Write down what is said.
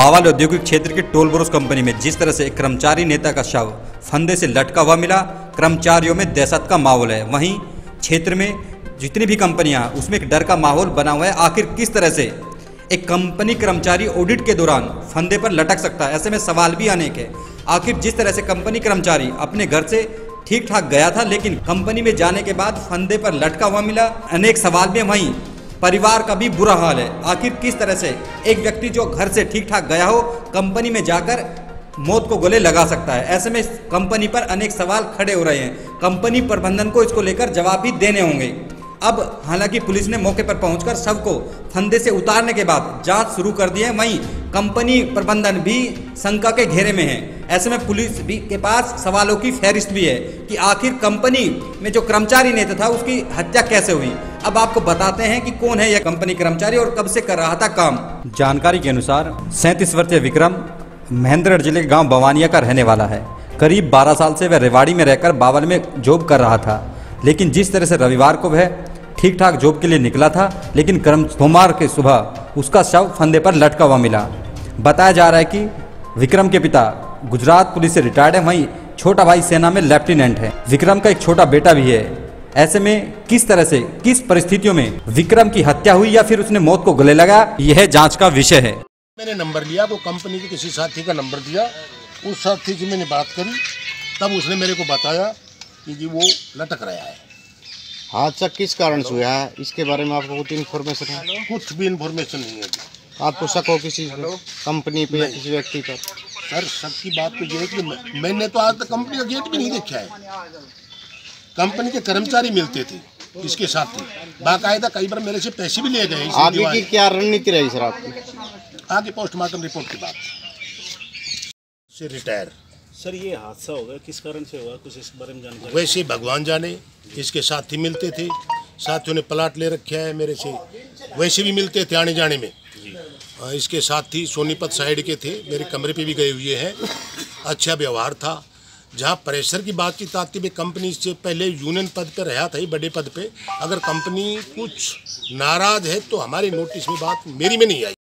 बावल औद्योगिक क्षेत्र के टोल ब्रोस कंपनी में जिस तरह से एक कर्मचारी नेता का शव फंदे से लटका हुआ मिला, कर्मचारियों में दहशत का माहौल है। वहीं क्षेत्र में जितनी भी कंपनियां उसमें एक डर का माहौल बना हुआ है। आखिर किस तरह से एक कंपनी कर्मचारी ऑडिट के दौरान फंदे पर लटक सकता है, ऐसे में सवाल भी अनेक है। आखिर जिस तरह से कंपनी कर्मचारी अपने घर से ठीक ठाक गया था, लेकिन कंपनी में जाने के बाद फंदे पर लटका हुआ मिला, अनेक सवाल भी। वहीं परिवार का भी बुरा हाल है। आखिर किस तरह से एक व्यक्ति जो घर से ठीक ठाक गया हो कंपनी में जाकर मौत को गले लगा सकता है, ऐसे में कंपनी पर अनेक सवाल खड़े हो रहे हैं। कंपनी प्रबंधन को इसको लेकर जवाब भी देने होंगे। अब हालांकि पुलिस ने मौके पर पहुंचकर शव को फंदे से उतारने के बाद जांच शुरू कर दी है। वहीं कंपनी प्रबंधन भी शंका के घेरे में है। ऐसे में पुलिस भी के पास सवालों की फहरिस्त भी है कि आखिर कंपनी में जो कर्मचारी नेता था उसकी हत्या कैसे हुई। अब आपको बताते हैं कि कौन है यह कंपनी कर्मचारी और कब से कर रहा था काम। जानकारी के अनुसार 37 वर्षीय विक्रम महेंद्रगढ़ जिले के गांव बवानिया का रहने वाला है। करीब 12 साल से वह रेवाड़ी में रहकर बावल में जॉब कर रहा था, लेकिन जिस तरह से रविवार को वह ठीक ठाक जॉब के लिए निकला था, लेकिन सोमवार के सुबह उसका शव फंदे पर लटका हुआ मिला। बताया जा रहा है कि विक्रम के पिता गुजरात पुलिस से रिटायर्ड है, वहीं छोटा भाई सेना में लेफ्टिनेंट है। विक्रम का एक छोटा बेटा भी है। ऐसे में किस तरह से किस परिस्थितियों में विक्रम की हत्या हुई या फिर उसने मौत को गले लगा, यह जांच का विषय है। मैंने नंबर लिया, वो कंपनी के किसी साथी का नंबर दिया, उस साथी से मैंने बात करी, तब उसने मेरे को बताया कि जी वो लटक रहा है। हादसा किस कारण से हुआ है, इसके बारे में आपको कुछ इन्फॉर्मेशन है? कुछ भी इन्फॉर्मेशन नहीं है। आपको शक हो किसी कंपनी पे या किसी व्यक्ति पर? सर शक की बात तो ये है कि मैंने तो आज तक कंपनी का गेट भी नहीं देखा है। कंपनी के कर्मचारी मिलते थे इसके साथ थे, बाकायदा कई बार मेरे से पैसे भी ले गए। आगे की क्या रणनीति रही सर आपकी? आगे पोस्टमार्टम रिपोर्ट के बाद से रिटायर। सर ये हादसा होगा किस कारण से हुआ, कुछ इस बारे में जानकारी? वैसे भगवान जाने, इसके साथी मिलते थे, साथियों ने प्लाट ले रखे है मेरे से, वैसे भी मिलते थे आने जाने में। इसके साथी सोनीपत साइड के थे, मेरे कमरे पे भी गए हुए हैं। अच्छा व्यवहार था। जहाँ प्रेशर की बातचीत आती है, कंपनी से पहले यूनियन पद पर रहा था ही, बड़े पद पे। अगर कंपनी कुछ नाराज है तो हमारे नोटिस में बात मेरी में नहीं आई।